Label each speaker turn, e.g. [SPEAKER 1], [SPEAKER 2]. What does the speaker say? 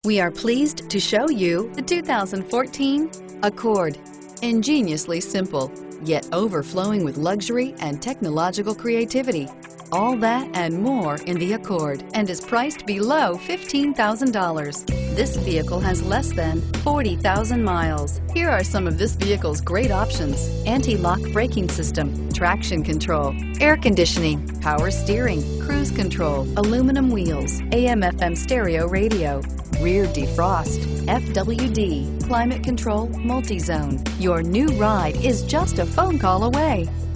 [SPEAKER 1] We are pleased to show you the 2014 Accord. Ingeniously simple, yet overflowing with luxury and technological creativity. All that and more in the Accord, and is priced below $15,000. This vehicle has less than 40,000 miles. Here are some of this vehicle's great options: anti-lock braking system, traction control, air conditioning, power steering, cruise control, aluminum wheels, AM/FM stereo radio, rear defrost, FWD, climate control, multi-zone. Your new ride is just a phone call away.